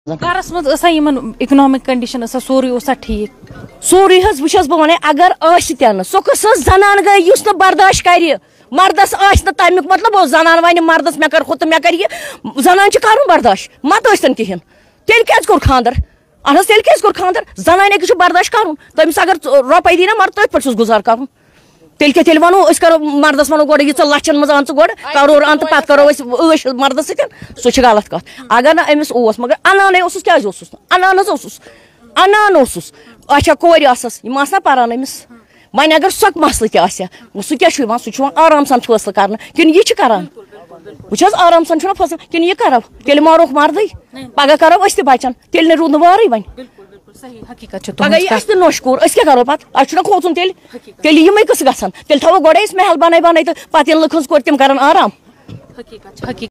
घरस मजा economic condition सोरे ठीक सोरे बस बह वन अगर सो कस जनान गई बर्दाश्त कर मर्दस तमिक मतलब जनान वन मर्दस मे कर खुद मे कर जनान कर बर्दाश्त मत कहें तेल क्या कोर खानदर अहन तेल क्या कोर खानदर जनान अकिस बर्दाश्त कर तमिस अगर रुपये दी ना मर तथ पे गुजार कर तेल वनो करो मर्दस वनो गो ये लचन मज आन गो करोर अन पे करो मर्दस सह गलत कत अगर ना अमिस मगर अनान क्या अनान अच्छा कोर ना पारान अमिस वन अगर सो मसल तह सह क्या सह आराम सान फैसल कर कि यह करान वह आराम सान फैसल कि यह करो तेल मारोक मर्द पगह करो बचन तेल रूद वारे वन पगह नोशकूर क्या करो पे खोचन तेल यमे कस ग तेल थो गोड़े महल बन तो पे लुक कोर तम कर आराम।